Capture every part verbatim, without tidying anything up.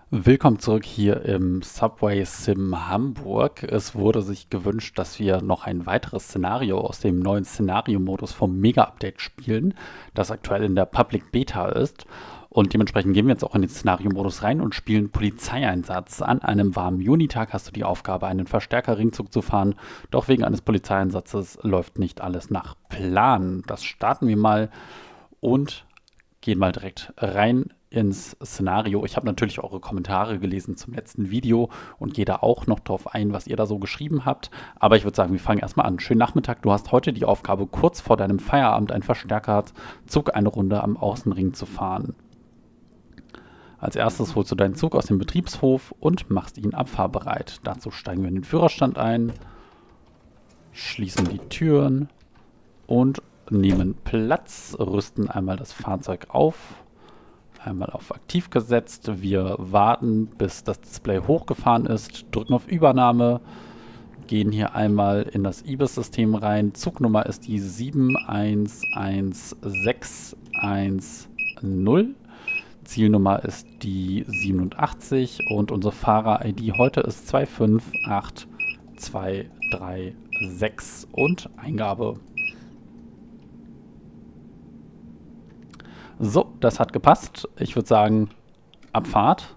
Willkommen zurück hier im Subway Sim Hamburg. Es wurde sich gewünscht, dass wir noch ein weiteres Szenario aus dem neuen Szenario-Modus vom Mega-Update spielen, das aktuell in der Public Beta ist. Und dementsprechend gehen wir jetzt auch in den Szenario-Modus rein und spielen Polizeieinsatz. An einem warmen Junitag hast du die Aufgabe, einen Verstärker-Ringzug zu fahren. Doch wegen eines Polizeieinsatzes läuft nicht alles nach Plan. Das starten wir mal und gehen mal direkt rein ins Szenario. Ich habe natürlich eure Kommentare gelesen zum letzten Video und gehe da auch noch drauf ein, was ihr da so geschrieben habt. Aber ich würde sagen, wir fangen erstmal an. Schönen Nachmittag. Du hast heute die Aufgabe, kurz vor deinem Feierabend einen Verstärkerzug eine Runde am Außenring zu fahren. Als erstes holst du deinen Zug aus dem Betriebshof und machst ihn abfahrbereit. Dazu steigen wir in den Führerstand ein, schließen die Türen und nehmen Platz, rüsten einmal das Fahrzeug auf. Einmal auf aktiv gesetzt. Wir warten, bis das Display hochgefahren ist, drücken auf Übernahme, gehen hier einmal in das I B I S-System rein. Zugnummer ist die sieben eins eins sechs eins null. Zielnummer ist die siebenundachtzig und unsere Fahrer-I D heute ist zwei fünf acht zwei drei sechs und Eingabe. So, das hat gepasst. Ich würde sagen, Abfahrt.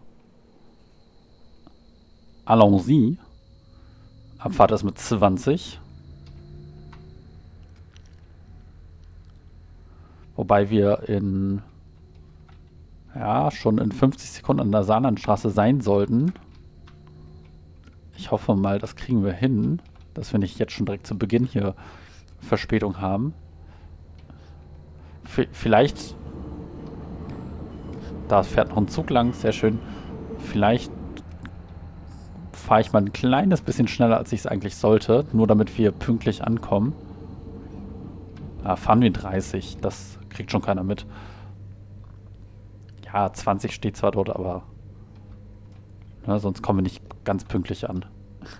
Allons-y. Abfahrt ist mit zwanzig. Wobei wir in, ja, schon in fünfzig Sekunden an der Saarlandstraße sein sollten. Ich hoffe mal, das kriegen wir hin, dass wir nicht jetzt schon direkt zu Beginn hier Verspätung haben. V- vielleicht... Da fährt noch ein Zug lang, sehr schön. Vielleicht fahre ich mal ein kleines bisschen schneller, als ich es eigentlich sollte, nur damit wir pünktlich ankommen. Ah, fahren wir dreißig, das kriegt schon keiner mit. Ja, zwanzig steht zwar dort, aber ne, sonst kommen wir nicht ganz pünktlich an.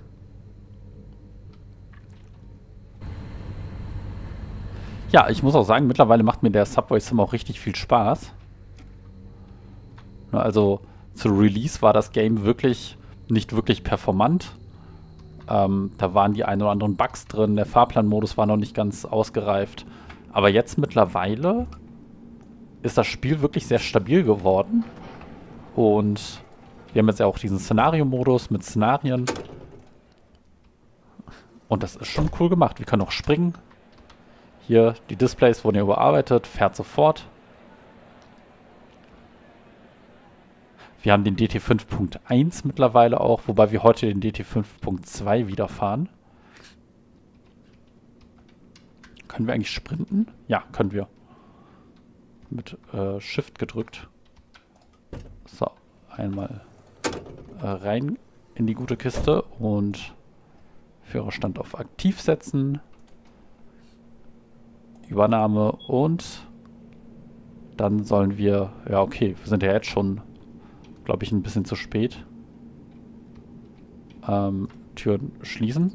Ja, ich muss auch sagen, mittlerweile macht mir der Subway Sim auch richtig viel Spaß. Also zu Release war das Game wirklich nicht wirklich performant. Ähm, da waren die ein oder anderen Bugs drin, der Fahrplanmodus war noch nicht ganz ausgereift. Aber jetzt mittlerweile ist das Spiel wirklich sehr stabil geworden. Und wir haben jetzt ja auch diesen Szenario-Modus mit Szenarien. Und das ist schon cool gemacht. Wir können auch springen. Hier, die Displays wurden ja überarbeitet, fährt sofort. Wir haben den D T fünf Punkt eins mittlerweile auch, wobei wir heute den D T fünf Punkt zwei wieder fahren. Können wir eigentlich sprinten? Ja, können wir. Mit äh, Shift gedrückt. So, einmal äh, rein in die gute Kiste und Führerstand auf aktiv setzen. Übernahme und dann sollen wir, ja okay, wir sind ja jetzt schon, glaube ich, ein bisschen zu spät. Ähm, Türen schließen.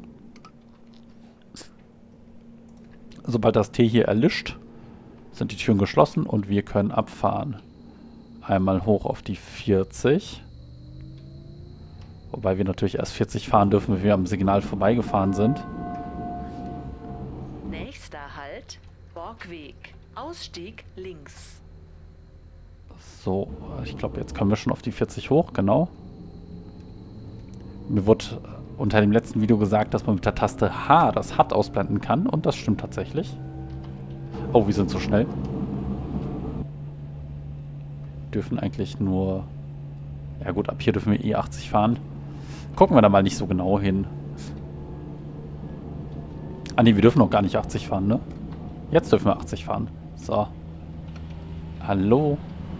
Sobald das T hier erlischt, sind die Türen geschlossen und wir können abfahren. Einmal hoch auf die vierzig. Wobei wir natürlich erst vierzig fahren dürfen, wenn wir am Signal vorbeigefahren sind. Nächster Halt, Borgweg. Ausstieg links. So, ich glaube, jetzt können wir schon auf die vierzig hoch, genau. Mir wurde unter dem letzten Video gesagt, dass man mit der Taste H das H U D ausblenden kann. Und das stimmt tatsächlich. Oh, wir sind so schnell. Dürfen eigentlich nur... Ja gut, ab hier dürfen wir eh achtzig fahren. Gucken wir da mal nicht so genau hin. Ah ne, wir dürfen noch gar nicht achtzig fahren, ne? Jetzt dürfen wir achtzig fahren. So. Hallo.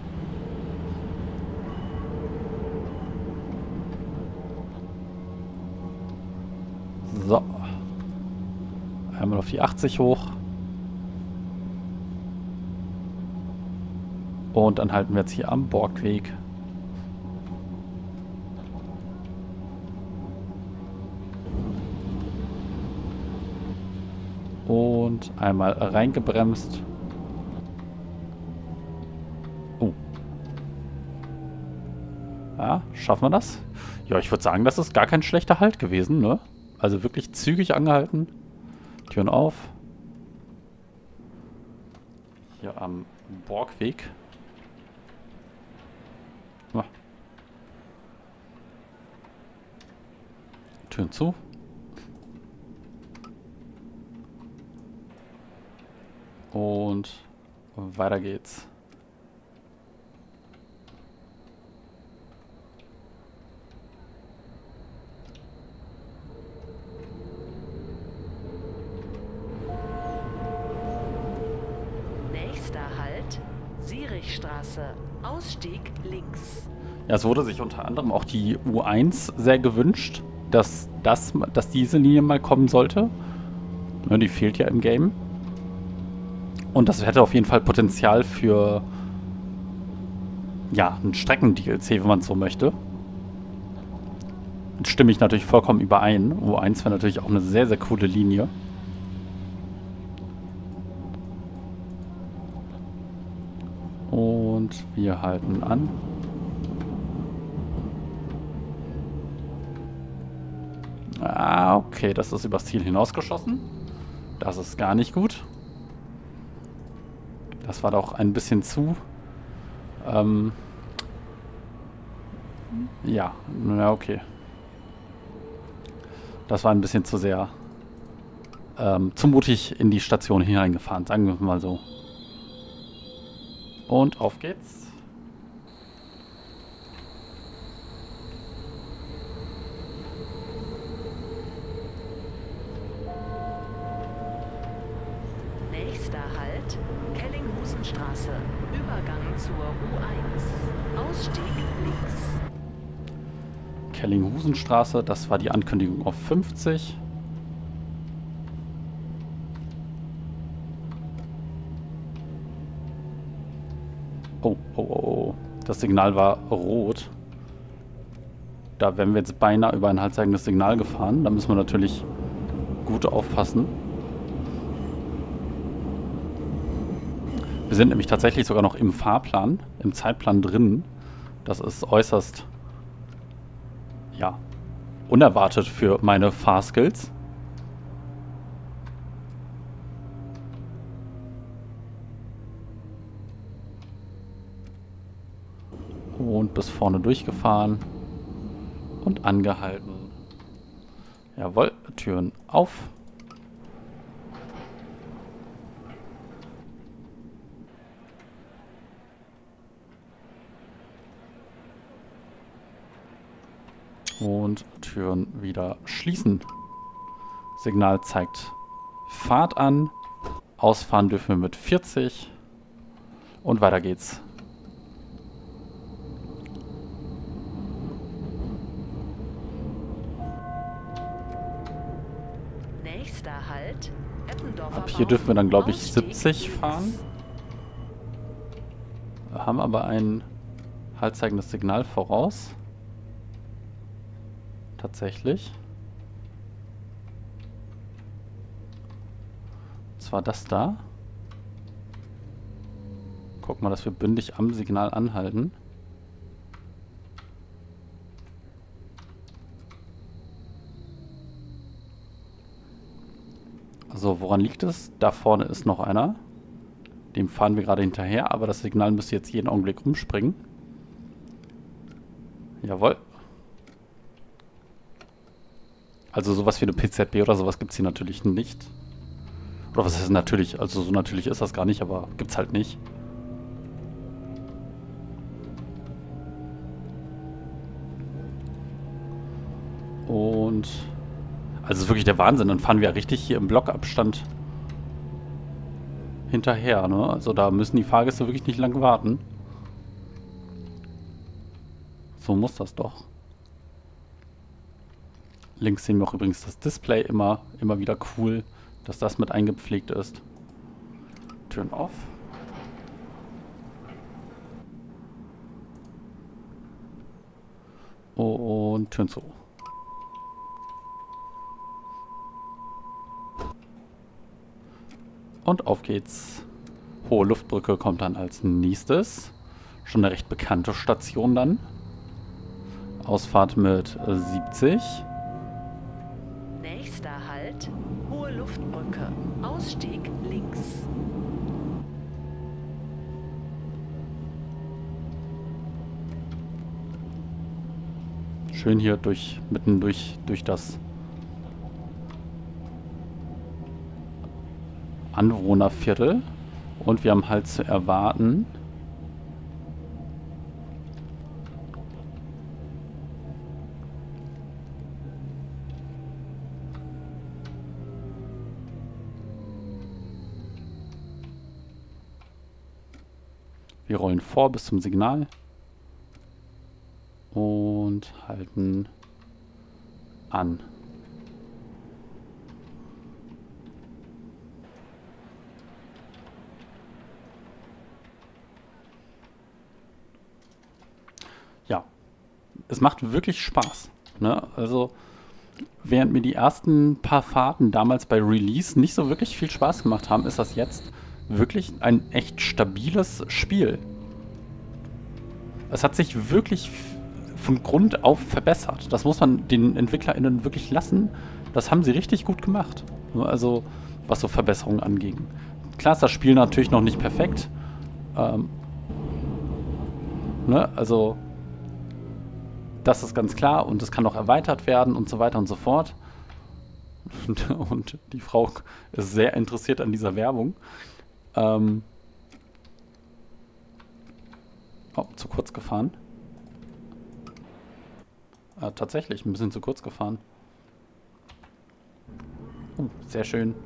So. Einmal auf die achtzig hoch. Und dann halten wir jetzt hier am Borgweg. Und einmal reingebremst. Oh. Ja, schaffen wir das? Ja, ich würde sagen, das ist gar kein schlechter Halt gewesen, ne? Also wirklich zügig angehalten. Türen auf. Hier am Borgweg. Ah. Türen zu. Und weiter geht's. Nächster Halt, Sierichstraße, Ausstieg links. Ja, es wurde sich unter anderem auch die U eins sehr gewünscht, dass, das, dass diese Linie mal kommen sollte. Ja, die fehlt ja im Game. Und das hätte auf jeden Fall Potenzial für, ja, einen Strecken-D L C, wenn man es so möchte. Jetzt stimme ich natürlich vollkommen überein. U eins wäre natürlich auch eine sehr, sehr coole Linie. Und wir halten an. Ah, okay, das ist übers Ziel hinausgeschossen. Das ist gar nicht gut. Das war doch ein bisschen zu. Ähm ja, na okay. Das war ein bisschen zu sehr ähm, zu mutig in die Station hineingefahren, sagen wir mal so. Und auf geht's. Nächster Halt, Kellinghusenstraße, Übergang zur U eins, Ausstieg links. Kellinghusenstraße, das war die Ankündigung auf fünfzig. Oh, oh, oh, oh. Das Signal war rot. Da wären wir jetzt beinahe über ein halbzeigendes Signal gefahren. Da müssen wir natürlich gut aufpassen. Wir sind nämlich tatsächlich sogar noch im Fahrplan, im Zeitplan drin. Das ist äußerst, ja, unerwartet für meine Fahrskills. Und bis vorne durchgefahren. Und angehalten. Jawohl, Türen auf. Und Türen wieder schließen. Signal zeigt Fahrt an. Ausfahren dürfen wir mit vierzig. Und weiter geht's. Nächster Halt, Eppendorfer Ab hier dürfen wir dann, glaube ich, Ausstieg siebzig links. fahren. Wir haben aber ein halbzeigendes Signal voraus. Tatsächlich. Und zwar das da. Guck mal, dass wir bündig am Signal anhalten. So, woran liegt es? Da vorne ist noch einer. Dem fahren wir gerade hinterher, aber das Signal müsste jetzt jeden Augenblick rumspringen. Jawohl. Also sowas wie eine P Z B oder sowas gibt es hier natürlich nicht. Oder was heißt natürlich? Also so natürlich ist das gar nicht, aber gibt's halt nicht. Und also es ist wirklich der Wahnsinn. Dann fahren wir ja richtig hier im Blockabstand hinterher, ne? Also da müssen die Fahrgäste wirklich nicht lange warten. So muss das doch. Links sehen wir auch übrigens das Display immer, immer wieder cool, dass das mit eingepflegt ist. Türen auf. Und Türen zu. Und auf geht's. Hohe Luftbrücke kommt dann als nächstes. Schon eine recht bekannte Station dann. Ausfahrt mit äh, siebzig. Nächster Halt, Hohe Luftbrücke. Ausstieg links. Schön hier durch, mitten durch, durch das Anwohnerviertel. Und wir haben halt zu erwarten... Wir rollen vor bis zum Signal und halten an. Ja, es macht wirklich Spaß, ne? Also, während mir die ersten paar Fahrten damals bei Release nicht so wirklich viel Spaß gemacht haben, ist das jetzt wirklich ein echt stabiles Spiel. Es hat sich wirklich von Grund auf verbessert. Das muss man den EntwicklerInnen wirklich lassen. Das haben sie richtig gut gemacht. Also, was so Verbesserungen anging. Klar ist das Spiel natürlich noch nicht perfekt. Ähm, ne? Also, das ist ganz klar und es kann noch erweitert werden und so weiter und so fort. Und, und die Frau ist sehr interessiert an dieser Werbung. Ähm oh, zu kurz gefahren. Äh, tatsächlich, ein bisschen zu kurz gefahren. Oh, sehr schön.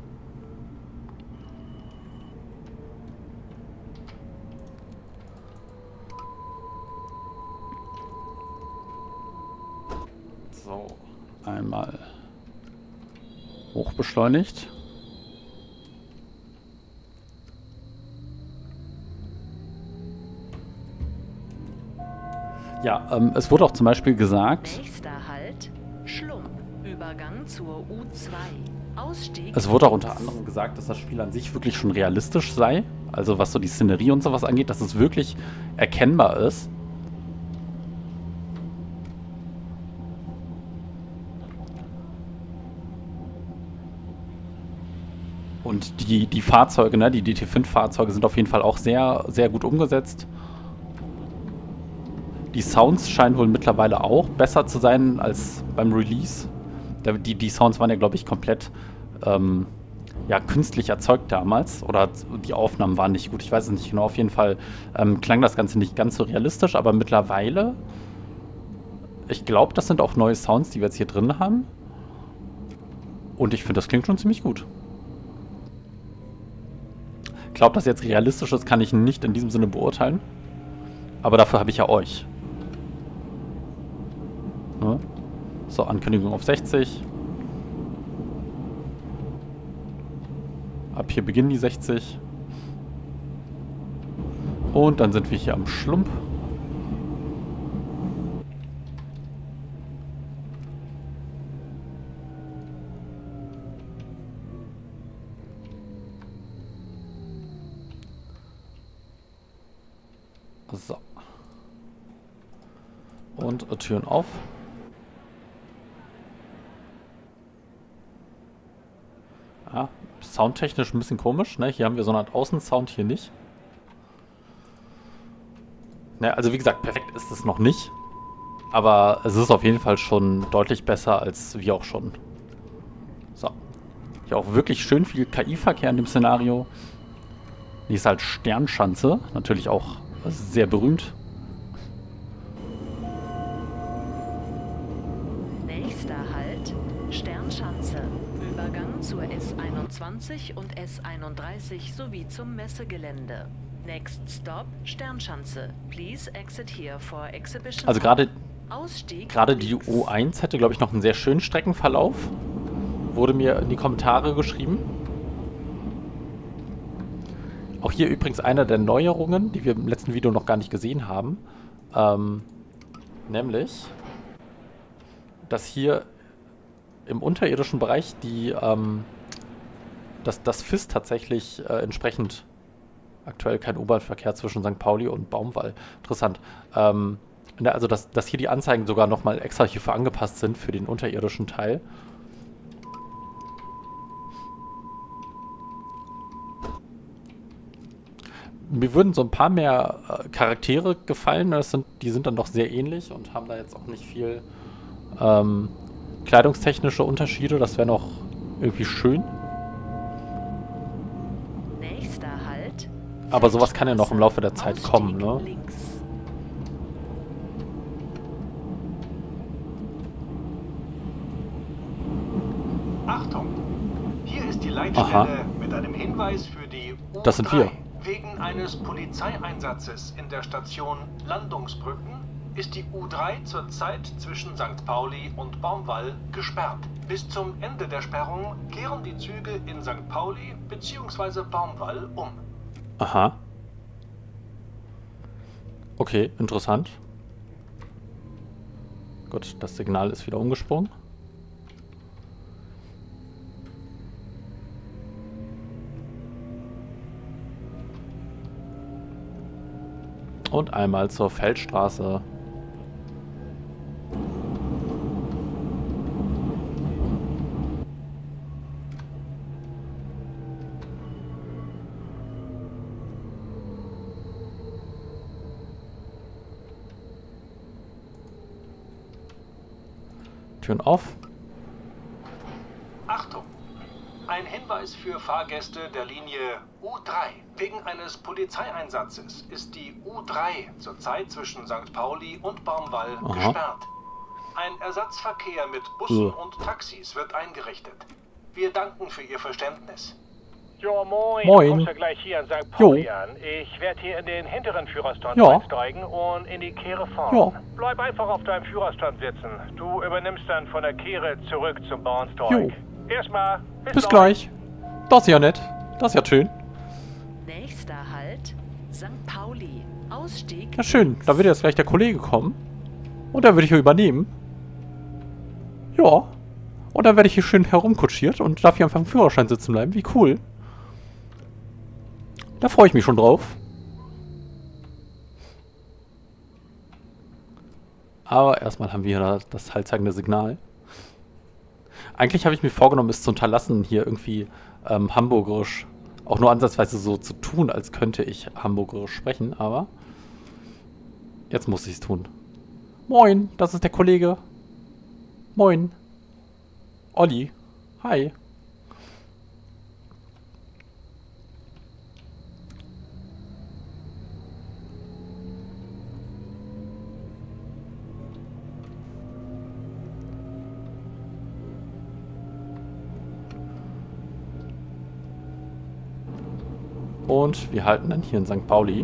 So, einmal hochbeschleunigt. Ja, ähm, es wurde auch zum Beispiel gesagt... Nächster Halt, Schlump. Übergang zur U zwei. Ausstieg... Es wurde auch unter anderem gesagt, dass das Spiel an sich wirklich schon realistisch sei. Also was so die Szenerie und sowas angeht, dass es wirklich erkennbar ist. Und die, die Fahrzeuge, ne, die D T fünf Fahrzeuge sind auf jeden Fall auch sehr, sehr gut umgesetzt. Die Sounds scheinen wohl mittlerweile auch besser zu sein als beim Release. Die, die Sounds waren ja, glaube ich, komplett ähm, ja, künstlich erzeugt damals. Oder die Aufnahmen waren nicht gut. Ich weiß es nicht genau. Auf jeden Fall ähm, klang das Ganze nicht ganz so realistisch. Aber mittlerweile, ich glaube, das sind auch neue Sounds, die wir jetzt hier drin haben. Und ich finde, das klingt schon ziemlich gut. Ich glaube, dass jetzt realistisch ist, kann ich nicht in diesem Sinne beurteilen. Aber dafür habe ich ja euch. Ne? So, Ankündigung auf sechzig. Ab hier beginnen die sechzig. Und dann sind wir hier am Schlump. So. Und äh, Türen auf. Ja, soundtechnisch ein bisschen komisch, ne? Hier haben wir so eine Art Außensound, hier nicht. Ne, also wie gesagt, perfekt ist es noch nicht. Aber es ist auf jeden Fall schon deutlich besser als wir auch schon. So. Hier auch wirklich schön viel K I-Verkehr in dem Szenario. Die ist halt Sternschanze, natürlich auch sehr berühmt. Nächster Halt, Sternschanze. Übergang zur S einundzwanzig und S einunddreißig sowie zum Messegelände. Next stop, Sternschanze. Please exit here for exhibition. Also gerade Ausstieg gerade die U eins hätte, glaube ich, noch einen sehr schönen Streckenverlauf. Wurde mir in die Kommentare geschrieben. Auch hier übrigens eine der Neuerungen, die wir im letzten Video noch gar nicht gesehen haben. Ähm, nämlich, dass hier im unterirdischen Bereich die, ähm, dass das F I S tatsächlich äh, entsprechend aktuell kein U-Bahn-Verkehr zwischen Sankt Pauli und Baumwall. Interessant. Ähm, Also, dass, dass hier die Anzeigen sogar nochmal extra hierfür angepasst sind, für den unterirdischen Teil. Mir würden so ein paar mehr äh, Charaktere gefallen. Das sind, die sind dann doch sehr ähnlich und haben da jetzt auch nicht viel ähm, kleidungstechnische Unterschiede. Das wäre noch irgendwie schön. Nächster Halt. Aber sowas kann ja noch im Laufe der Zeit kommen, ne? Links. Achtung! Hier ist die Leitstelle Aha. mit einem Hinweis für die U drei. Das sind wir. Wegen eines Polizeieinsatzes in der Station Landungsbrücken ist die U drei zurzeit zwischen Sankt Pauli und Baumwall gesperrt. Bis zum Ende der Sperrung kehren die Züge in Sankt Pauli bzw. Baumwall um. Aha. Okay, interessant. Gut, das Signal ist wieder umgesprungen. Und einmal zur Feldstraße. Türen auf. Achtung! Ein Hinweis für Fahrgäste der Linie U drei. Wegen eines Polizeieinsatzes ist die U drei zurzeit zwischen Sankt Pauli und Baumwall Aha. gesperrt. Ein Ersatzverkehr mit Bussen Ja. und Taxis wird eingerichtet. Wir danken für Ihr Verständnis. Jo, moin. Moin. Du kommst ja gleich hier in Sankt Pauli an. Ich werde hier in den hinteren Führerstand Ja. einsteigen und in die Kehre fahren. Ja. Bleib einfach auf deinem Führerstand sitzen. Du übernimmst dann von der Kehre zurück zum Bahnsteig. Jo. Erstmal, bis, Bis gleich. Das ist ja nett. Das ist ja schön. Nächster Halt. Sankt Pauli. Ausstieg. Ja, schön. Da wird jetzt gleich der Kollege kommen. Und dann würde ich hier übernehmen. Ja. Und dann werde ich hier schön herumkutschiert und darf hier einfach im Führerschein sitzen bleiben. Wie cool. Da freue ich mich schon drauf. Aber erstmal haben wir hier das haltzeigende Signal. Eigentlich habe ich mir vorgenommen, es zu unterlassen, hier irgendwie ähm, hamburgerisch, auch nur ansatzweise so zu tun, als könnte ich hamburgerisch sprechen, aber jetzt muss ich es tun. Moin, das ist der Kollege. Moin. Olli. Hi. Und wir halten dann hier in Sankt Pauli.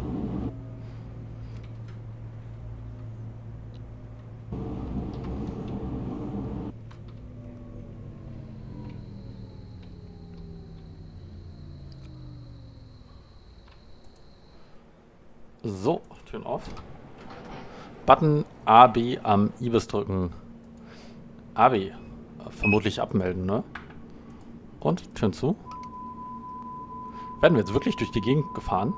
So, Türen auf. Button A B am Ibis drücken. A B. Vermutlich abmelden, ne? Und Türen zu. Werden wir jetzt wirklich durch die Gegend gefahren?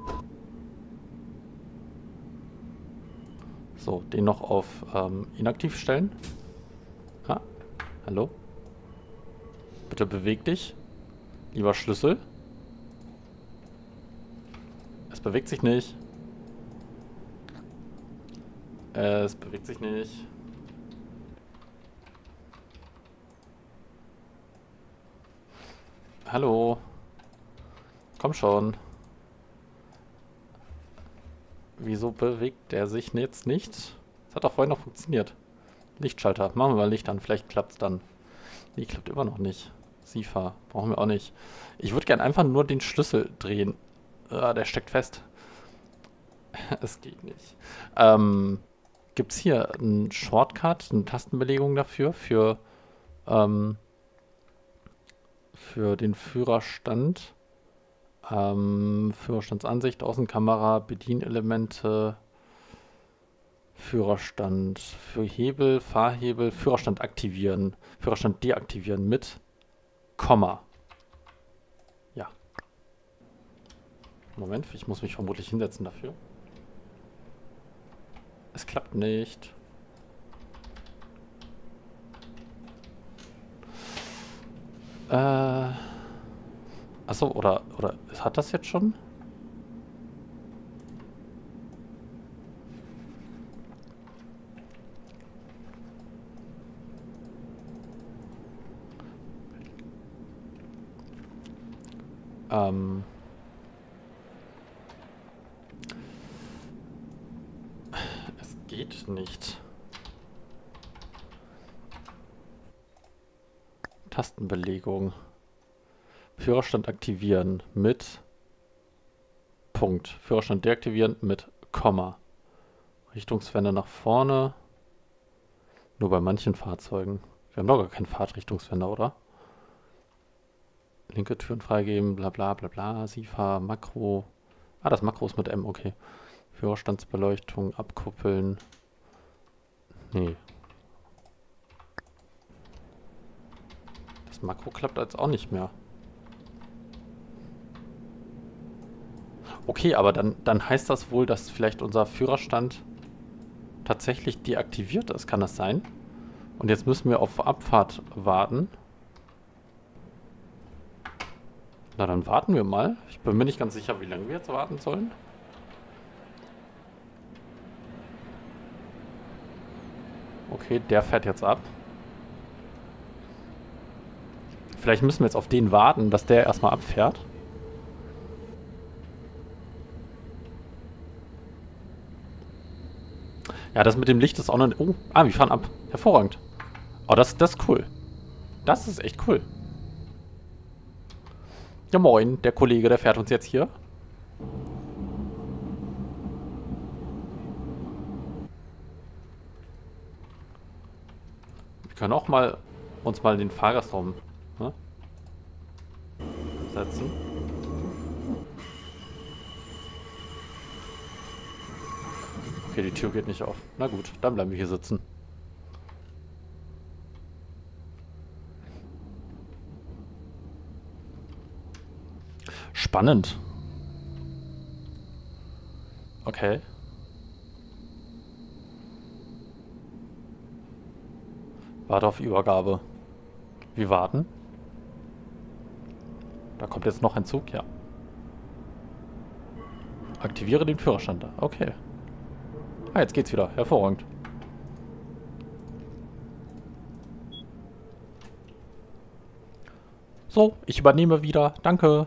So, den noch auf ähm, inaktiv stellen. Ah, hallo? Bitte beweg dich. Lieber Schlüssel. Es bewegt sich nicht. Es bewegt sich nicht. Hallo? Komm schon. Wieso bewegt der sich jetzt nicht? Das hat doch vorhin noch funktioniert. Lichtschalter. Machen wir mal Licht an. Vielleicht klappt es dann. Nee, klappt immer noch nicht. SIFA. Brauchen wir auch nicht. Ich würde gerne einfach nur den Schlüssel drehen. Ah, der steckt fest. Es geht nicht. Ähm, gibt es hier einen Shortcut, eine Tastenbelegung dafür? Für, ähm, für den Führerstand? Ähm, Führerstandsansicht, Außenkamera, Bedienelemente, Führerstand, für Hebel, Fahrhebel, Führerstand aktivieren, Führerstand deaktivieren mit Komma. Ja. Moment, ich muss mich vermutlich hinsetzen dafür. Es klappt nicht. Äh. Achso, oder, oder hat das jetzt schon? Ähm. Es geht nicht. Tastenbelegung. Führerstand aktivieren mit Punkt. Führerstand deaktivieren mit Komma. Richtungswende nach vorne. Nur bei manchen Fahrzeugen. Wir haben doch gar keinen Fahrtrichtungswender, oder? Linke Türen freigeben, bla bla bla bla. SIFA, Makro. Ah, das Makro ist mit M, okay. Führerstandsbeleuchtung, abkuppeln. Nee. Das Makro klappt jetzt auch nicht mehr. Okay, aber dann, dann heißt das wohl, dass vielleicht unser Führerstand tatsächlich deaktiviert ist. Kann das sein? Und jetzt müssen wir auf Abfahrt warten. Na, dann warten wir mal. Ich bin mir nicht ganz sicher, wie lange wir jetzt warten sollen. Okay, der fährt jetzt ab. Vielleicht müssen wir jetzt auf den warten, dass der erstmal abfährt. Ja, das mit dem Licht ist auch noch... Oh, ah, wir fahren ab. Hervorragend. Oh, das, das ist cool. Das ist echt cool. Ja, moin. Der Kollege, der fährt uns jetzt hier. Wir können auch mal uns mal in den Fahrgastraum, ne, setzen. Okay, die Tür geht nicht auf. Na gut, dann bleiben wir hier sitzen. Spannend. Okay. Warte auf Übergabe. Wir warten. Da kommt jetzt noch ein Zug, ja. Aktiviere den Führerstand. Okay. Ah, jetzt geht's wieder. Hervorragend. So, ich übernehme wieder. Danke.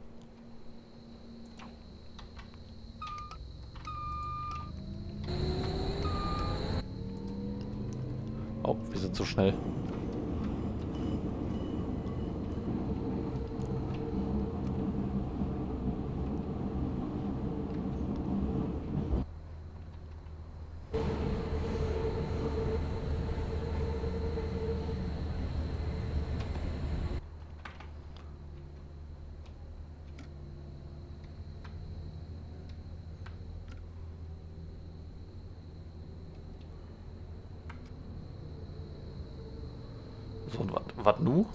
Oh, wir sind zu schnell. So, und was nu?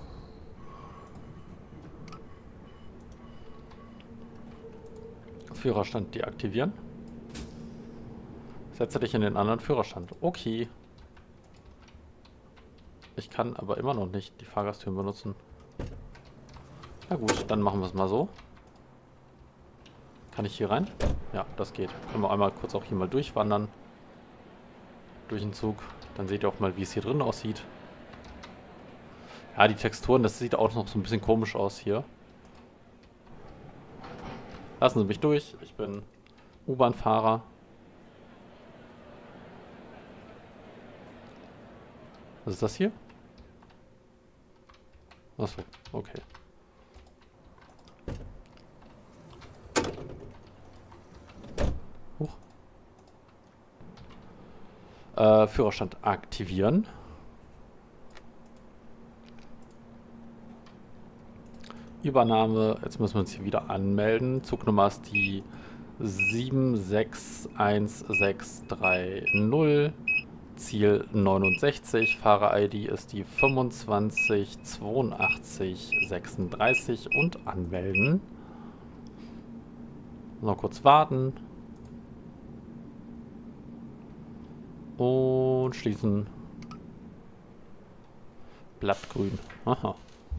Führerstand deaktivieren. Setze dich in den anderen Führerstand. Okay. Ich kann aber immer noch nicht die Fahrgasttüren benutzen. Na gut, dann machen wir es mal so. Kann ich hier rein? Ja, das geht. Können wir einmal kurz auch hier mal durchwandern. Durch den Zug. Dann seht ihr auch mal, wie es hier drin aussieht. Ja, die Texturen, das sieht auch noch so ein bisschen komisch aus hier. Lassen Sie mich durch. Ich bin U-Bahn-Fahrer. Was ist das hier? Achso, okay. Huch. Äh, Führerstand aktivieren. Übernahme, jetzt müssen wir uns hier wieder anmelden. Zugnummer ist die sieben sechs eins sechs drei null. Ziel neunundsechzig. Fahrer-I D ist die fünfundzwanzig zweiundachtzig sechsunddreißig und anmelden. Noch kurz warten. Und schließen. Blattgrün. Aha.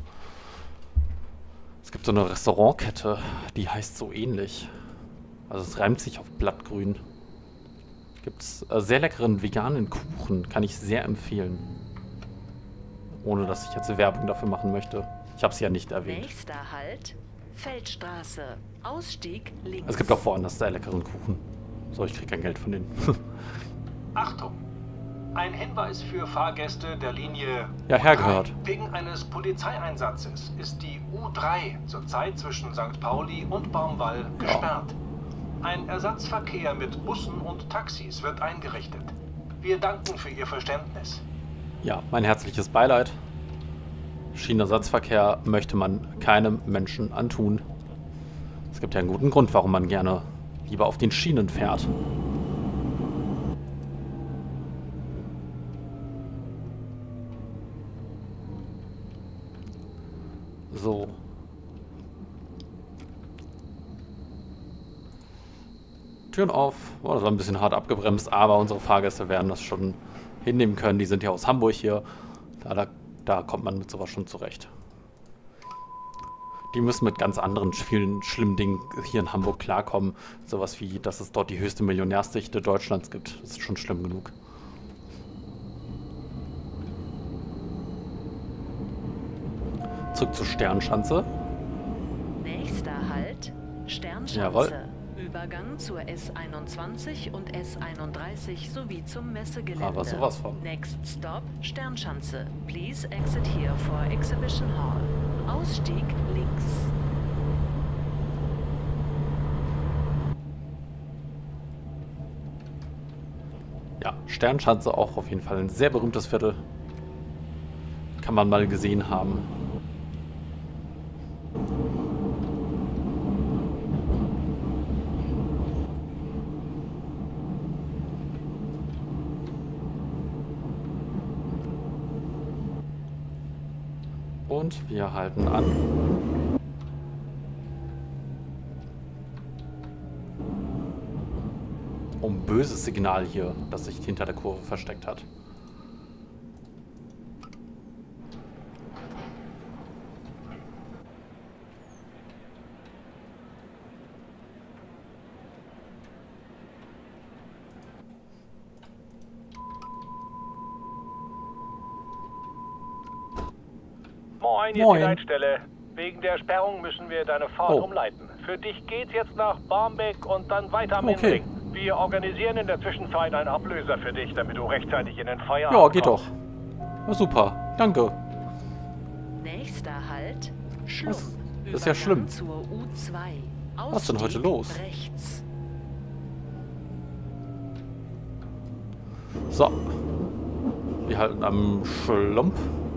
Es gibt so eine Restaurantkette, die heißt so ähnlich. Also es reimt sich auf Blattgrün. Gibt es äh, sehr leckeren veganen Kuchen, kann ich sehr empfehlen. Ohne dass ich jetzt Werbung dafür machen möchte. Ich habe es ja nicht erwähnt. Nächster Halt, Feldstraße. Ausstieg links. Es gibt auch woanders sehr leckeren Kuchen. So, ich kriege kein Geld von denen. Achtung! Ein Hinweis für Fahrgäste der Linie Ja, hergehört. Wegen eines Polizeieinsatzes ist die U drei zurzeit zwischen Sankt Pauli und Baumwall gesperrt. Ein Ersatzverkehr mit Bussen und Taxis wird eingerichtet. Wir danken für Ihr Verständnis. Ja, mein herzliches Beileid. Schienenersatzverkehr möchte man keinem Menschen antun. Es gibt ja einen guten Grund, warum man gerne lieber auf den Schienen fährt. So. Türen auf. Oh, das war ein bisschen hart abgebremst, aber unsere Fahrgäste werden das schon hinnehmen können. Die sind ja aus Hamburg hier. Da, da, da kommt man mit sowas schon zurecht. Die müssen mit ganz anderen vielen schlimmen Dingen hier in Hamburg klarkommen. Sowas wie, dass es dort die höchste Millionärsdichte Deutschlands gibt. Das ist schon schlimm genug. Zurück zur Sternschanze. Nächster Halt, Sternschanze. Jawohl. Übergang zur S einundzwanzig und S einunddreißig sowie zum Messegelände. Aber sowas von. Next Stop, Sternschanze. Please exit here for Exhibition Hall. Ausstieg links. Ja, Sternschanze auch auf jeden Fall ein sehr berühmtes Viertel. Kann man mal gesehen haben. Und wir halten an. Oh, ein böses Signal hier, das sich hinter der Kurve versteckt hat. Moin, hier ist Moin. die Leitstelle. Wegen der Sperrung müssen wir deine Fahrt Oh. umleiten. Für dich geht's jetzt nach Barmbek und dann weiter am Okay. Innenring. Wir organisieren in der Zwischenzeit einen Ablöser für dich, damit du rechtzeitig in den Feierabend Ja, geht doch. kommst. Na super, danke. Nächster Halt, Schlumpf. Das ist ja schlimm. Übergang zur U zwei. Was ist denn heute Ausstieg los? Rechts. So. Wir halten am Schlumpf.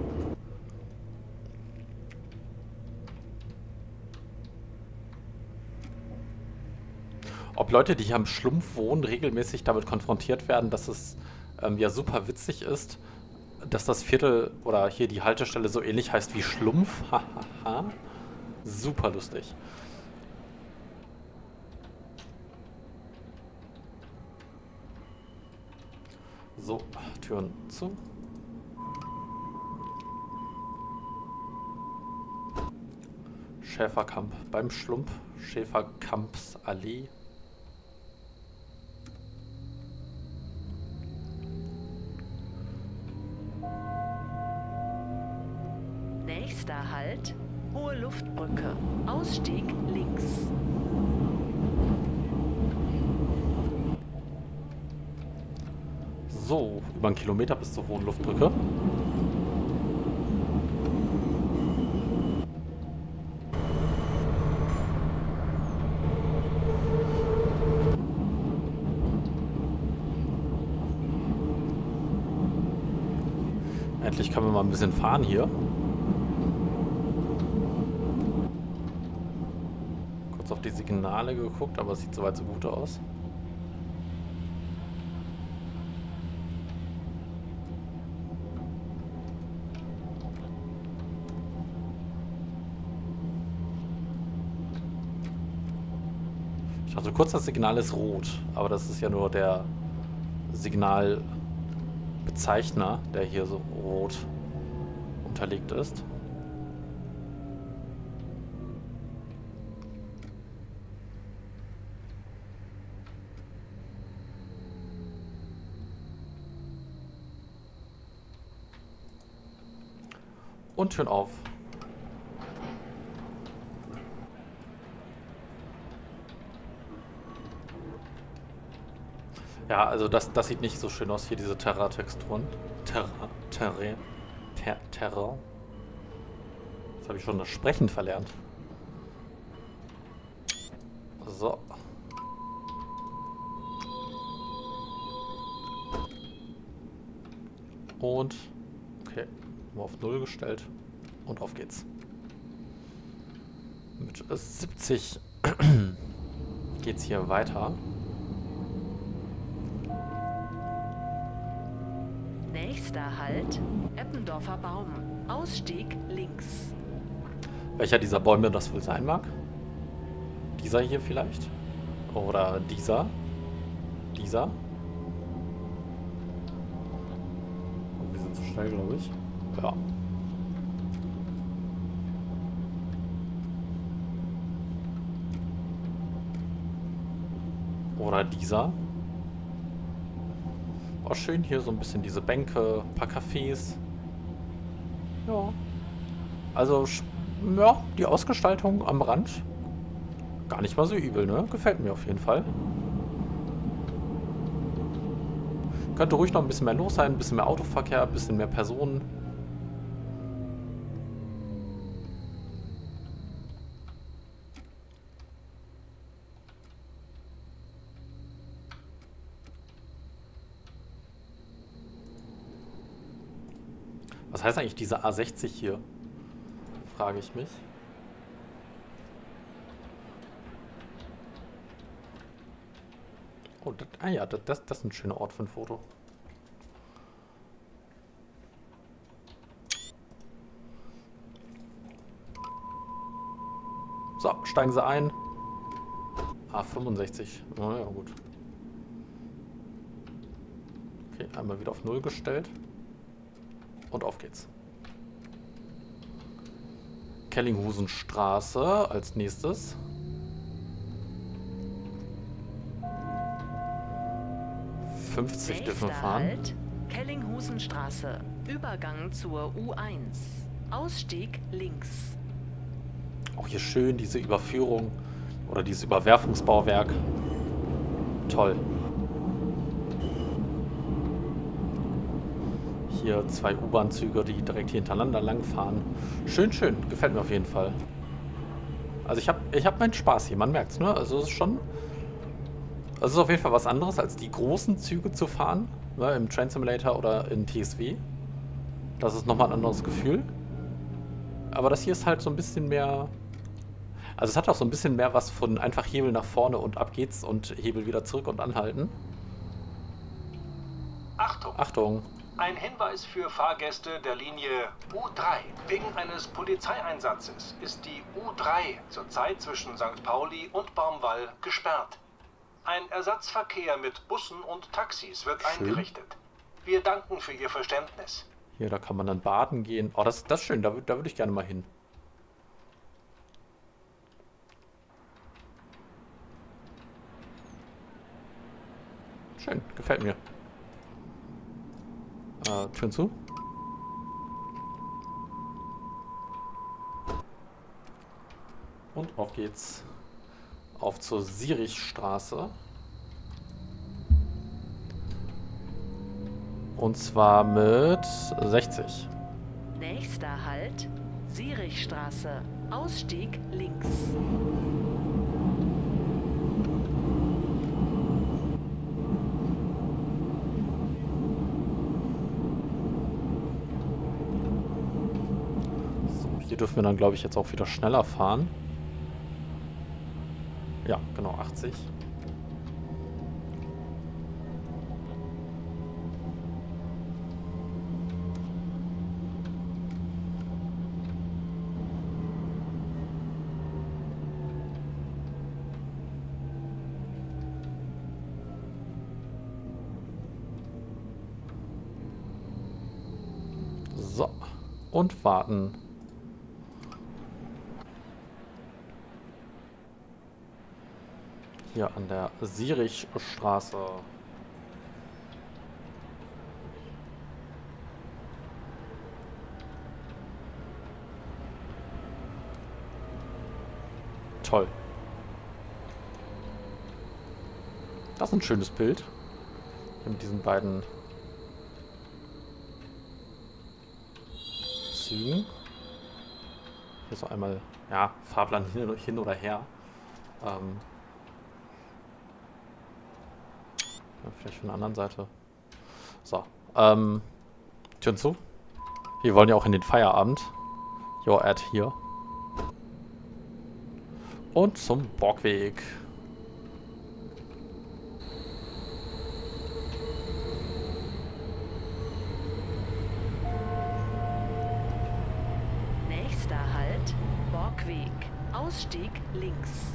Ob Leute, die hier am Schlumpf wohnen, regelmäßig damit konfrontiert werden, dass es ähm, ja super witzig ist, dass das Viertel oder hier die Haltestelle so ähnlich heißt wie Schlumpf. Hahaha. Super lustig. So, Türen zu. Schäferkamp beim Schlumpf. Schäferkampsallee. Nächster Halt, Hohe Luftbrücke. Ausstieg links. So, über einen Kilometer bis zur Hohen Luftbrücke. Endlich können wir mal ein bisschen fahren hier. Kurz auf die Signale geguckt, aber es sieht soweit so gut aus. Ich dachte kurz, das Signal ist rot, aber das ist ja nur der Signalton Bezeichner, der hier so rot unterlegt ist. Und Türen auf. Ja, also das, das sieht nicht so schön aus hier, diese Terra-Texturen. Terra, Terra, Ter, Terra. Jetzt habe ich schon das Sprechen verlernt. So. Und, okay, mal auf null gestellt. Und auf geht's. Mit siebzig geht's hier weiter. Nächster Halt, Eppendorfer Baum. Ausstieg links. Welcher dieser Bäume das wohl sein mag? Dieser hier vielleicht? Oder dieser? Dieser? Wir sind zu schnell, glaube ich. Ja. Oder dieser? Oh, schön hier so ein bisschen diese Bänke, ein paar Cafés. Ja. Also, ja, die Ausgestaltung am Rand gar nicht mal so übel, ne? Gefällt mir auf jeden Fall. Könnte ruhig noch ein bisschen mehr los sein, ein bisschen mehr Autoverkehr, ein bisschen mehr Personen. Was heißt eigentlich diese A sechzig hier? Frage ich mich. Oh, das, ah ja, das, das, das ist ein schöner Ort für ein Foto. So, steigen Sie ein. A fünfundsechzig. Oh, ja, gut. Okay, einmal wieder auf null gestellt. Und auf geht's. Kellinghusenstraße als nächstes. fünfzig Nächster dürfen wir fahren. Halt, Kellinghusenstraße. Übergang zur U eins. Ausstieg links. Auch hier schön diese Überführung oder dieses Überwerfungsbauwerk. Toll. Hier zwei U-Bahn-Züge, die direkt hier hintereinander langfahren. Schön, schön. Gefällt mir auf jeden Fall. Also ich habe ich hab meinen Spaß hier, man merkt's, ne? Also es ist schon... Also es ist auf jeden Fall was anderes, als die großen Züge zu fahren, ne? Im Train Simulator oder in T S W. Das ist nochmal ein anderes Gefühl. Aber das hier ist halt so ein bisschen mehr... Also es hat auch so ein bisschen mehr was von einfach Hebel nach vorne und ab geht's und Hebel wieder zurück und anhalten. Achtung! Achtung! Ein Hinweis für Fahrgäste der Linie U drei. Wegen eines Polizeieinsatzes ist die U drei zurzeit zwischen Sankt Pauli und Baumwall gesperrt. Ein Ersatzverkehr mit Bussen und Taxis wird Schön. eingerichtet. Wir danken für Ihr Verständnis. Hier, da kann man dann baden gehen. Oh, das, das ist schön, da, wür- da würde ich gerne mal hin. Schön, gefällt mir. Äh, Türen zu. Und auf geht's. Auf zur Sierichstraße. Und zwar mit sechzig. Nächster Halt, Sierichstraße. Ausstieg links. So, hier dürfen wir dann, glaube ich, jetzt auch wieder schneller fahren. Ja, genau, achtzig. So. Und warten. Hier an der Sierichstraße. Toll. Das ist ein schönes Bild. Hier mit diesen beiden Zügen. Hier ist noch einmal, ja, Fahrplan hin, hin oder her. Ähm, ja, vielleicht von der anderen Seite. So. Ähm, Türen zu. Wir wollen ja auch in den Feierabend. Your Ad hier. Und zum Borgweg. Nächster Halt, Borgweg. Ausstieg links.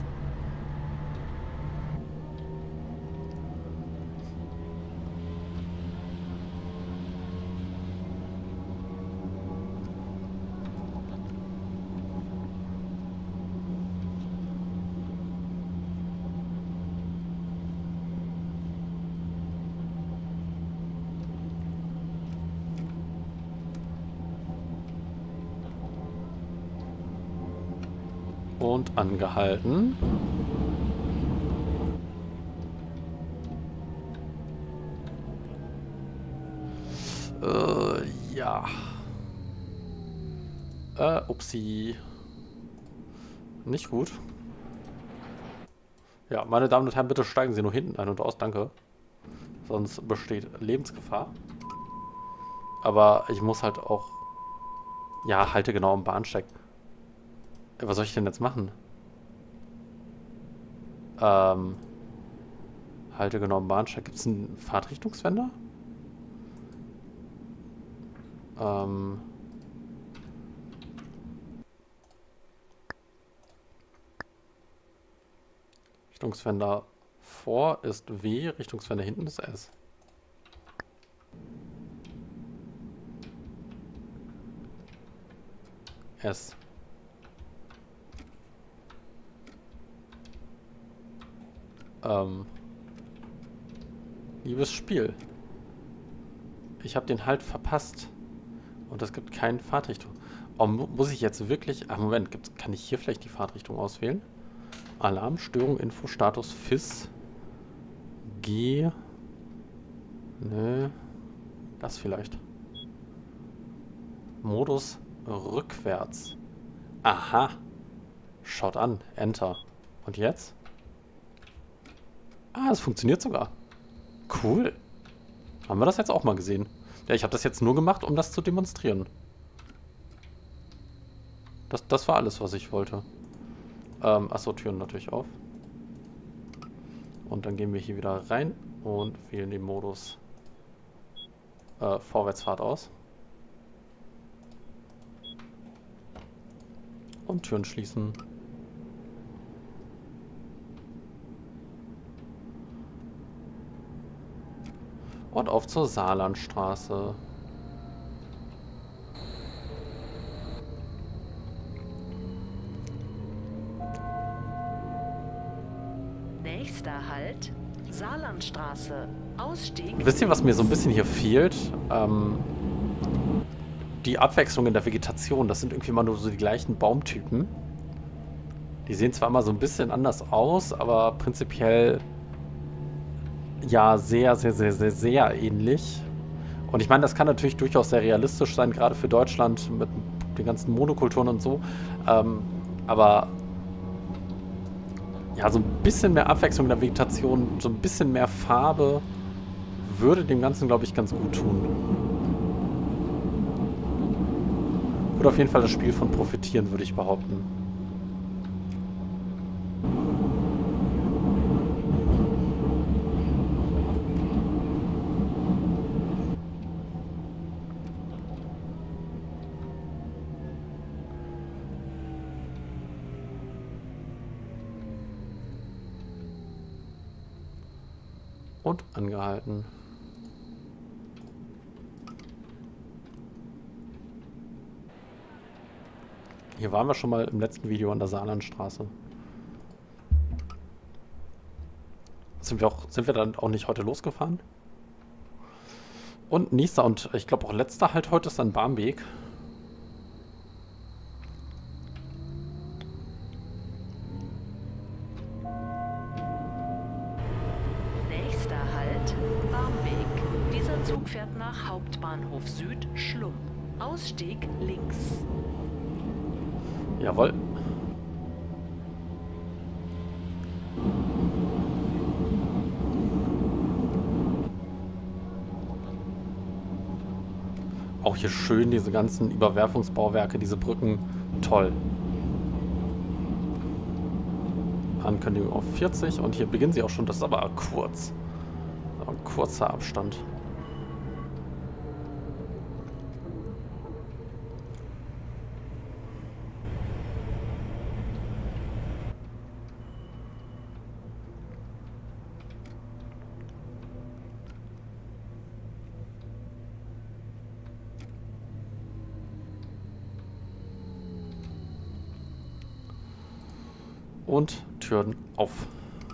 Und angehalten. Äh, ja. Äh, upsie. Nicht gut. Ja, meine Damen und Herren, bitte steigen Sie nur hinten ein und aus, danke. Sonst besteht Lebensgefahr. Aber ich muss halt auch... Ja, halte genau am Bahnsteig. Was soll ich denn jetzt machen? Ähm... Halte genau am Bahnsteig. Gibt es einen Fahrtrichtungswender? Ähm... Richtungswender vor ist W, Richtungswender hinten ist S. S. Ähm. Liebes Spiel. Ich habe den Halt verpasst. Und es gibt keinen Fahrtrichtung. Oh, mu muss ich jetzt wirklich... Ach, Moment. Gibt's, kann ich hier vielleicht die Fahrtrichtung auswählen? Alarm, Störung, Info, Status, F I S. G. Nö. Das vielleicht. Modus rückwärts. Aha. Schaut an. Enter. Und jetzt? Ah, es funktioniert sogar. Cool. Haben wir das jetzt auch mal gesehen? Ja, ich habe das jetzt nur gemacht, um das zu demonstrieren. Das, das war alles, was ich wollte. Ähm, achso, Türen natürlich auf. Und dann gehen wir hier wieder rein und wählen den Modus äh, Vorwärtsfahrt aus. Und Türen schließen. Und auf zur Saarlandstraße. Nächster Halt, Saarlandstraße. Ausstieg. Wisst ihr, was mir so ein bisschen hier fehlt? Ähm, die Abwechslung in der Vegetation. Das sind irgendwie immer nur so die gleichen Baumtypen. Die sehen zwar immer so ein bisschen anders aus, aber prinzipiell ja sehr, sehr, sehr, sehr, sehr ähnlich. Und ich meine, das kann natürlich durchaus sehr realistisch sein, gerade für Deutschland mit den ganzen Monokulturen und so. Ähm, aber ja, so ein bisschen mehr Abwechslung in der Vegetation, so ein bisschen mehr Farbe würde dem Ganzen, glaube ich, ganz gut tun. Würde auf jeden Fall das Spiel von profitieren, würde ich behaupten. Und angehalten. Hier waren wir schon mal im letzten Video an der Saarlandstraße. Sind wir, auch, sind wir dann auch nicht heute losgefahren? Und nächster und ich glaube auch letzter Halt heute ist dann Barmbek. Nächster Halt, Barmbek. Dieser Zug fährt nach Hauptbahnhof Süd, Schlump. Ausstieg links. Jawohl. Auch hier schön diese ganzen Überwerfungsbauwerke, diese Brücken. Toll. Ankündigung auf vierzig und hier beginnen sie auch schon. Das ist aber kurz. Aber ein kurzer Abstand. Und Türen auf.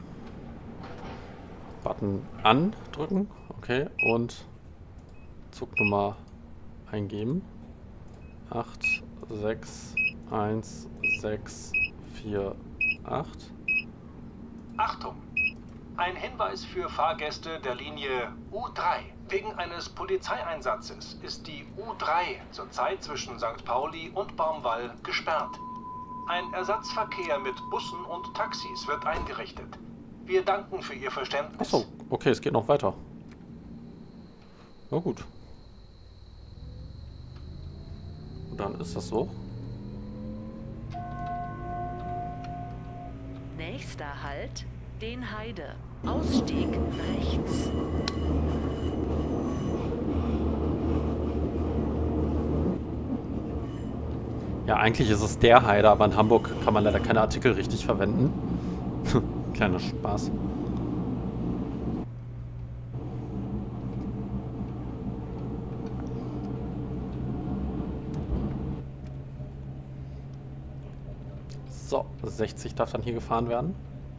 Button andrücken. Okay. Und Zugnummer eingeben. acht sechs eins sechs vier acht. Achtung! Ein Hinweis für Fahrgäste der Linie U drei. Wegen eines Polizeieinsatzes ist die U drei zurzeit zwischen Sankt Pauli und Baumwall gesperrt. Ein Ersatzverkehr mit Bussen und Taxis wird eingerichtet. Wir danken für Ihr Verständnis. Achso, okay, es geht noch weiter. Na gut. Und dann ist das so. Nächster Halt, Den Heide. Ausstieg rechts. Ja, eigentlich ist es der Heide, aber in Hamburg kann man leider keine Artikel richtig verwenden. Kleiner Spaß. So, sechzig darf dann hier gefahren werden.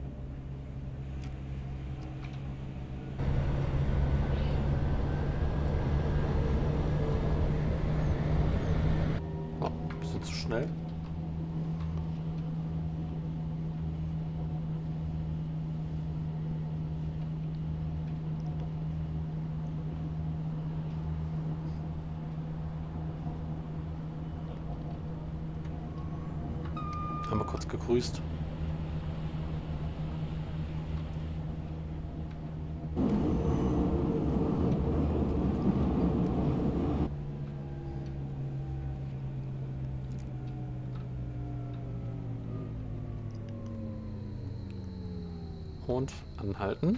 Oh, ein bisschen zu schnell. Haben wir kurz gegrüßt. Und anhalten.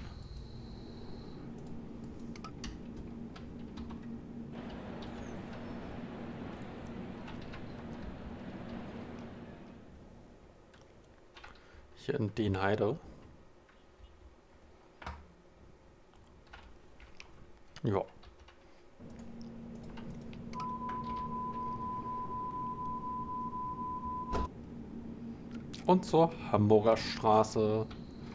Hier in Den Heide. Ja. Und zur Hamburger Straße.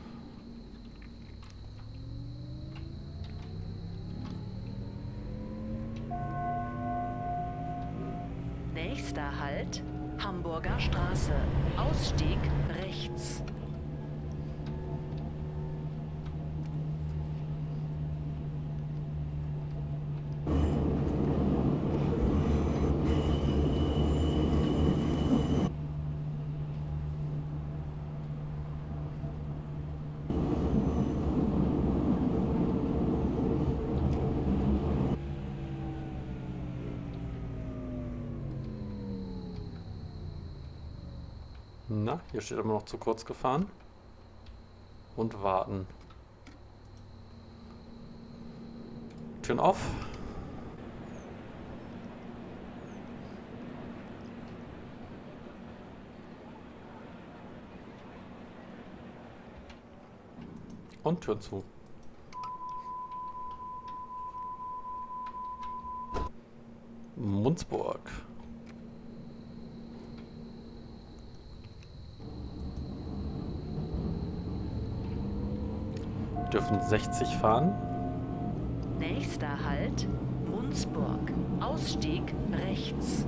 Nächster Halt, Hamburger Straße. Ausstieg rechts. Na, hier steht immer noch zu kurz gefahren. Und warten. Türen auf. Und Türen zu. Dürfen sechzig fahren. Nächster Halt, Munzburg. Ausstieg rechts.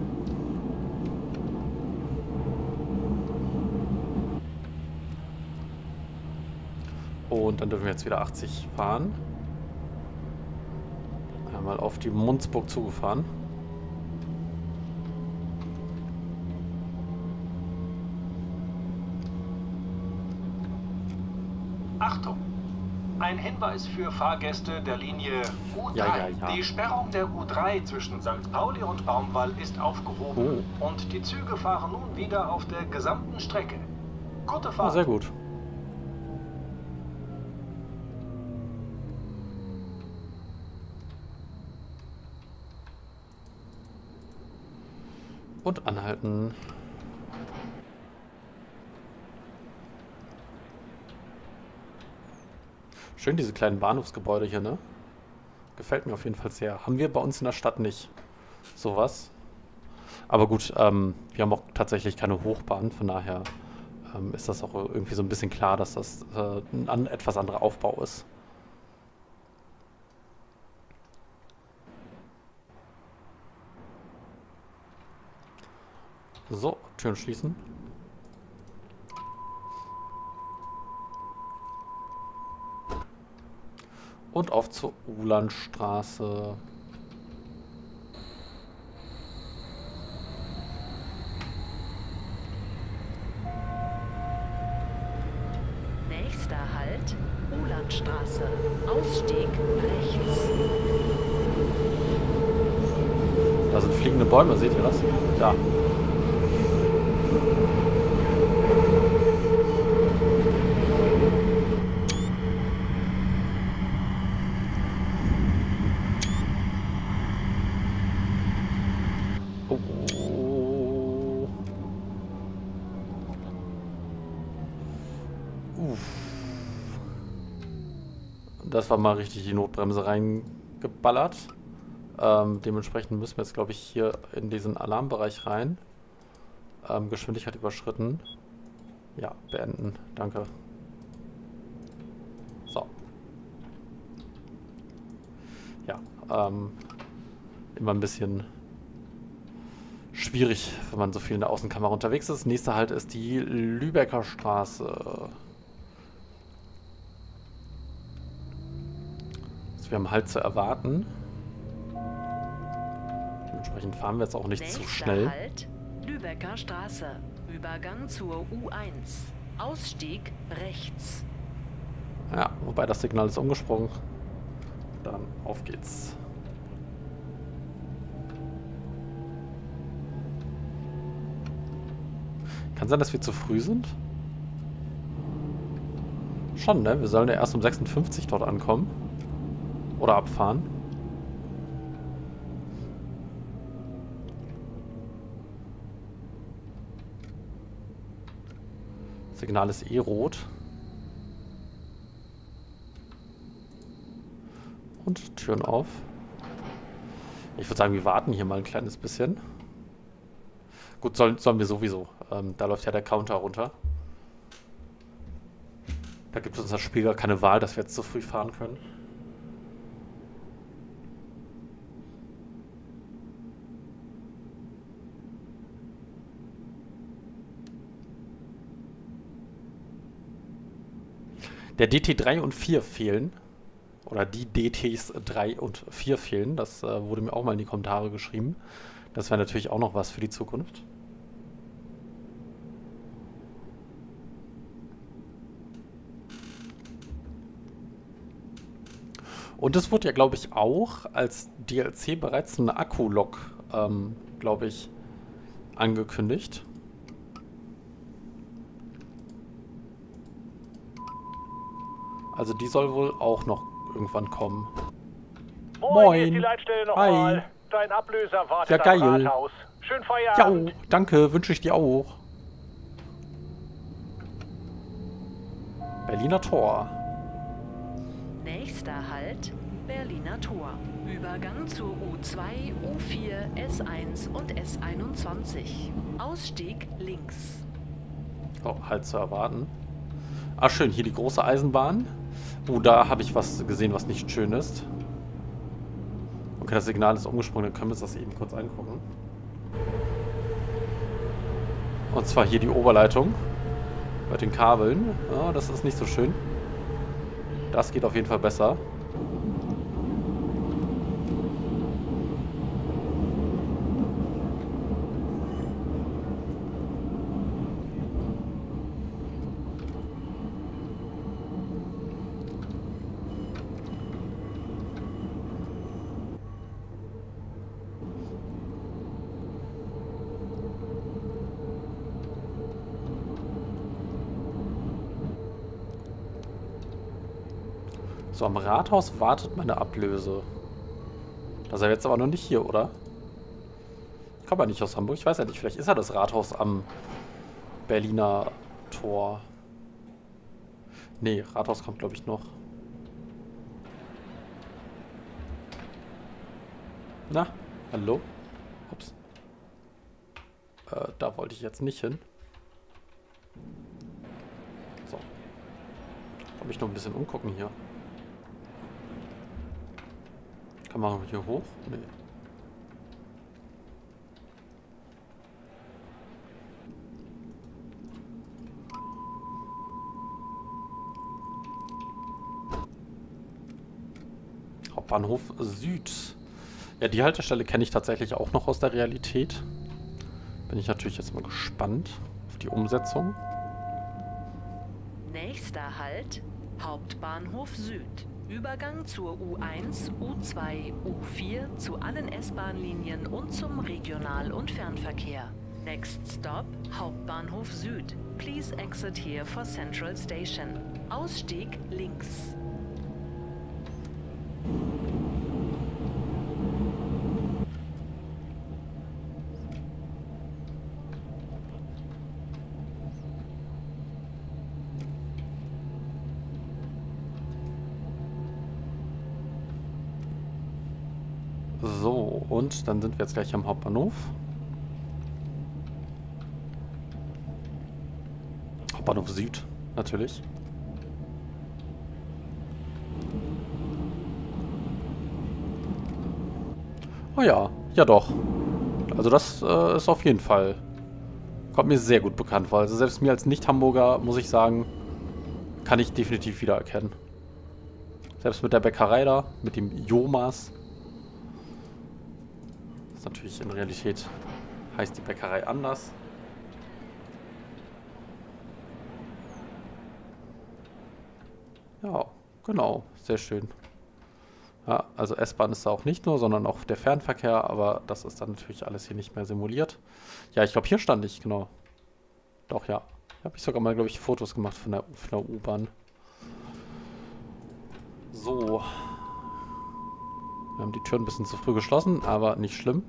Und dann dürfen wir jetzt wieder achtzig fahren. Einmal auf die Munzburg zugefahren. Achtung! Ein Hinweis für Fahrgäste der Linie U drei. Ja, ja, ja. Die Sperrung der U drei zwischen Sankt Pauli und Baumwall ist aufgehoben und die Züge fahren nun wieder auf der gesamten Strecke. Gute Fahrt. Ah, sehr gut. Und anhalten. Schön diese kleinen Bahnhofsgebäude hier, ne? Gefällt mir auf jeden Fall sehr. Haben wir bei uns in der Stadt nicht sowas. Aber gut, ähm, wir haben auch tatsächlich keine Hochbahn, von daher ähm, ist das auch irgendwie so ein bisschen klar, dass das äh, ein an, etwas anderer Aufbau ist. So, Türen schließen. Und auf zur Ulandstraße. Nächster Halt, Ulandstraße. Ausstieg rechts. Da sind fliegende Bäume, seht ihr das? Da. Oh. Uff. Das war mal richtig die Notbremse reingeballert. Ähm, dementsprechend müssen wir jetzt, glaube ich, hier in diesen Alarmbereich rein. Ähm, Geschwindigkeit überschritten. Ja, beenden. Danke. So. Ja, ähm, immer ein bisschen schwierig, wenn man so viel in der Außenkamera unterwegs ist. Nächster Halt ist die Lübecker Straße. Also wir haben Halt zu erwarten. Dementsprechend fahren wir jetzt auch nicht Nächster zu schnell. Halt, Lübecker Straße. Übergang zur U eins. Ausstieg rechts. Ja, wobei das Signal ist umgesprungen. Dann auf geht's. Kann sein, dass wir zu früh sind? Schon, ne? Wir sollen ja erst um sechsundfünfzig dort ankommen. Oder abfahren. Signal ist eh rot. Und Türen auf. Ich würde sagen, wir warten hier mal ein kleines bisschen. Gut, sollen, sollen wir sowieso. Ähm, da läuft ja der Counter runter. Da gibt uns das Spiel gar keine Wahl, dass wir jetzt so früh fahren können. Der D T drei und vier fehlen. Oder die D Ts drei und vier fehlen. Das äh, wurde mir auch mal in die Kommentare geschrieben. Das wäre natürlich auch noch was für die Zukunft. Und es wurde ja, glaube ich, auch als D L C bereits eine Akku-Lok, ähm, glaube ich, angekündigt. Also die soll wohl auch noch irgendwann kommen. Moin, hier ist die Leitstelle nochmal. Hi. Dein Ablöser wartet Ja, geil. am Rathaus. Schönen Ja, Feierabend. danke, wünsche ich dir auch. Berliner Tor. Nächster Halt, Berliner Tor. Übergang zur U zwei, U vier, S eins und S einundzwanzig. Ausstieg links. Oh, halt zu erwarten. Ah, schön, hier die große Eisenbahn. Oh, da habe ich was gesehen, was nicht schön ist. Okay, das Signal ist umgesprungen, dann können wir uns das eben kurz angucken. Und zwar hier die Oberleitung mit den Kabeln. Ja, das ist nicht so schön. Das geht auf jeden Fall besser. So, am Rathaus wartet meine Ablöse. Das ist er jetzt aber noch nicht hier, oder? Ich komme ja nicht aus Hamburg. Ich weiß ja nicht, vielleicht ist er das Rathaus am Berliner Tor. Nee, Rathaus kommt, glaube ich, noch. Na, hallo? Ups. Äh, da wollte ich jetzt nicht hin. So. Kann mich noch ein bisschen umgucken hier. Kann man hier hoch? Nee. Hauptbahnhof Süd. Ja, die Haltestelle kenne ich tatsächlich auch noch aus der Realität. Bin ich natürlich jetzt mal gespannt auf die Umsetzung. Nächster Halt, Hauptbahnhof Süd. Übergang zur U eins, U zwei, U vier, zu allen S-Bahn-Linien und zum Regional- und Fernverkehr. Next stop, Hauptbahnhof Süd. Please exit here for Central Station. Ausstieg links. So, und dann sind wir jetzt gleich am Hauptbahnhof. Hauptbahnhof Süd, natürlich. Oh ja, ja doch. Also das äh, ist auf jeden Fall, kommt mir sehr gut bekannt vor. Also selbst mir als Nicht-Hamburger, muss ich sagen, kann ich definitiv wiedererkennen. Selbst mit der Bäckerei da, mit dem Jomas. Natürlich in Realität heißt die Bäckerei anders. Ja, genau, sehr schön. Ja, also S-Bahn ist da auch nicht nur, sondern auch der Fernverkehr, aber das ist dann natürlich alles hier nicht mehr simuliert. Ja, ich glaube, hier stand ich, genau. Doch, ja. Da habe ich sogar mal, glaube ich, Fotos gemacht von der, von der U-Bahn. So. Wir haben die Tür ein bisschen zu früh geschlossen, aber nicht schlimm.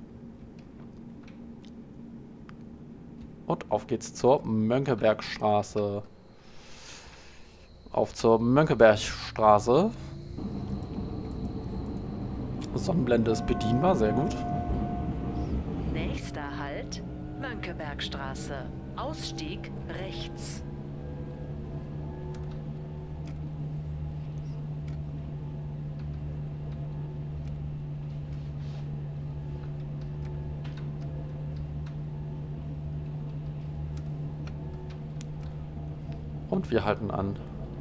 Und auf geht's zur Mönckebergstraße. Auf zur Mönckebergstraße. Sonnenblende ist bedienbar, sehr gut. Nächster Halt, Mönckebergstraße. Ausstieg rechts. Und wir halten an.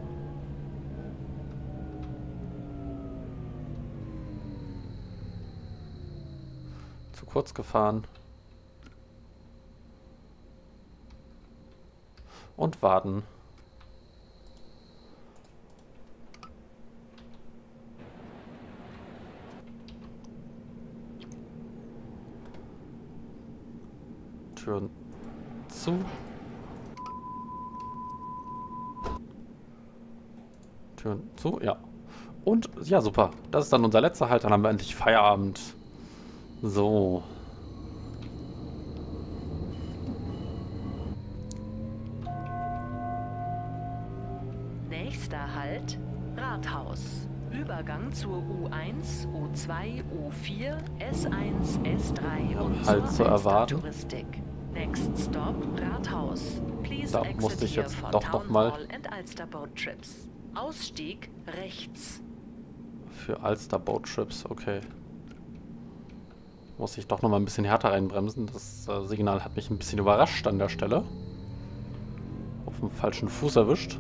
Zu kurz gefahren. Und warten. Türen zu. Türen zu, ja. Und, ja, super. Das ist dann unser letzter Halt. Dann haben wir endlich Feierabend. So. Nächster Halt, Rathaus. Übergang zur U eins, U zwei, U vier, S eins, S drei und halt zur zu erwarten. Touristik. Next stop, Rathaus. Please Da exit musste ich here jetzt for doch Town noch mal Hall and Ulster Boat Trips. Ausstieg rechts. Für Ulster Boat Trips, okay. Muss ich doch nochmal ein bisschen härter reinbremsen. Das äh, Signal hat mich ein bisschen überrascht an der Stelle. Auf dem falschen Fuß erwischt.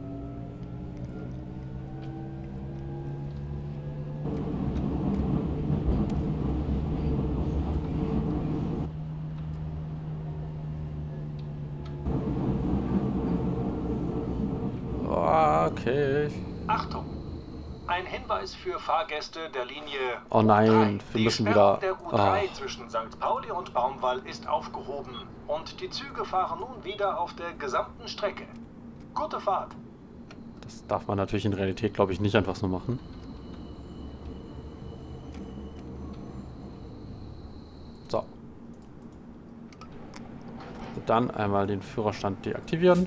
Okay. Achtung! Ein Hinweis für Fahrgäste der Linie Oh nein, U drei. wir Die müssen Sperrung wieder... der U drei Oh, zwischen Sankt Pauli und Baumwall ist aufgehoben und die Züge fahren nun wieder auf der gesamten Strecke. Gute Fahrt! das darf man natürlich in Realität, glaube ich, nicht einfach so machen. So. Und dann einmal den Führerstand deaktivieren.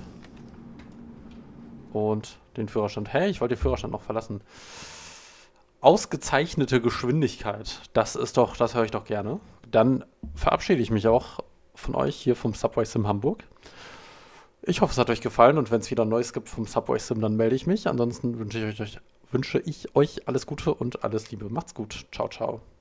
Und den Führerstand... Hey, ich wollte den Führerstand noch verlassen. Ausgezeichnete Geschwindigkeit. Das ist doch... Das höre ich doch gerne. Dann verabschiede ich mich auch von euch hier vom Subway Sim Hamburg. Ich hoffe, es hat euch gefallen. Und wenn es wieder Neues gibt vom Subway Sim, dann melde ich mich. Ansonsten wünsche ich euch, wünsche ich euch alles Gute und alles Liebe. Macht's gut. Ciao, ciao.